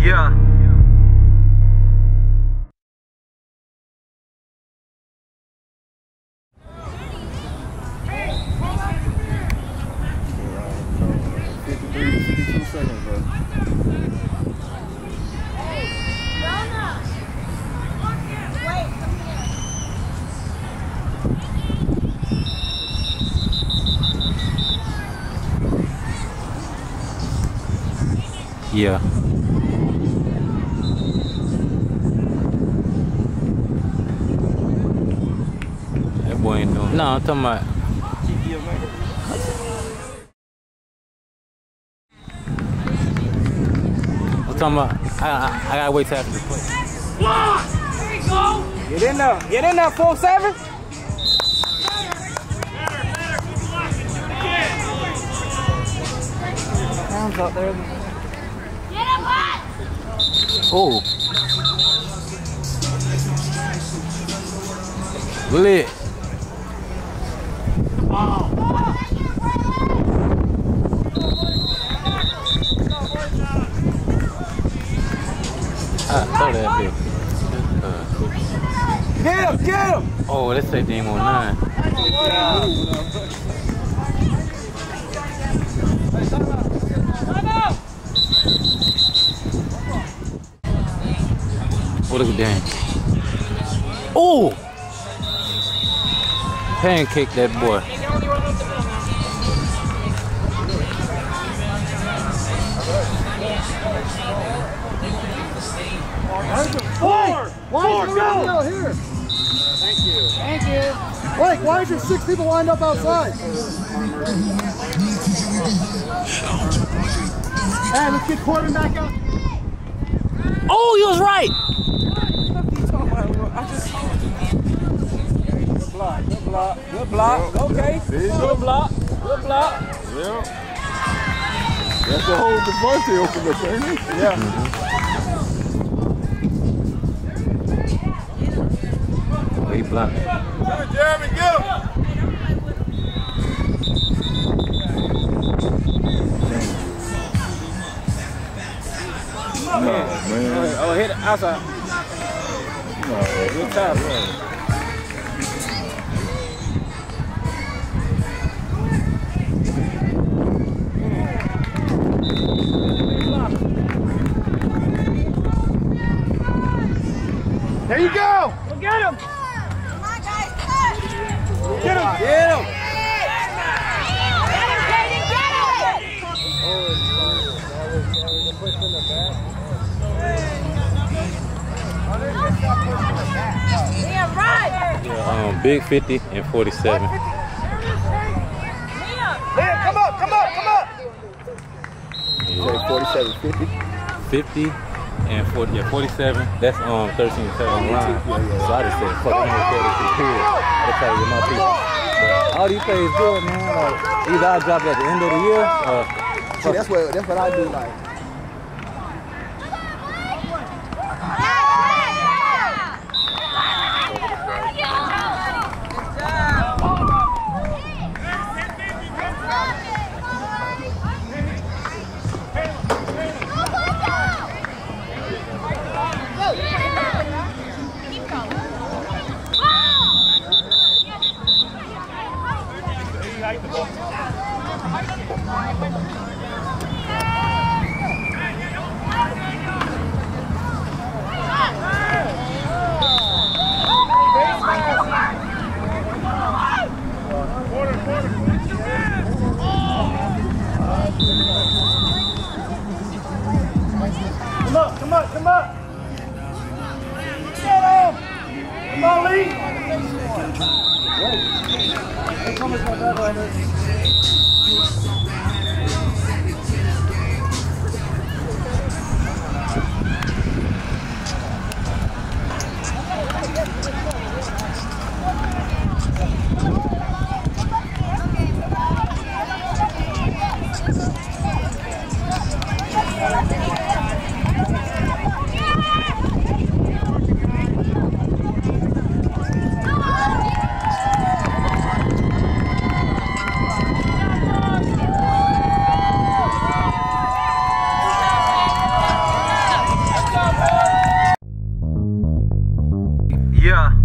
Yeah. Yeah. That boy ain't doing. No, I'm talking about. I'm talking about. I gotta wait till after the play. There you go. Get in there. Get in there, 4-7. Hands up there. Get him hot! Oh. Lit. Throw that bitch. Get him! Get him! Oh, let's say game on 9. Oh, look at that. Oh! Pancake that boy. Why is there out here? Thank you. Thank you. Blake, why is there 6 people lined up outside? Hey, let's get Corbin back out. Oh, you was right. Good block. Good block. Good block. Okay. Good block. Good block. Yeah. That's the whole diversity open up, ain't it? Yeah. Oh, he blocked. Jeremy, go! No, man. Oh, hit it outside. No, Good time. There you go. Go get him. Come on, guys, come on! Get him. Get him. Get him, Kaden, get him! Yeah, right! Big 50 and 47. Liam, come up, come up, come up. Yeah. 47, 50. 50 and 40, yeah, 47. That's 13 and 7 line. So I just said, fuck, I'm gonna throw this in period. I try to get my people. But all these plays good, man. Like, either I drop it at the end of the year or. See, that's what I do, like. Come up. Come up. Get him. Come on, Lee. Hey, come on, my bad, Yeah.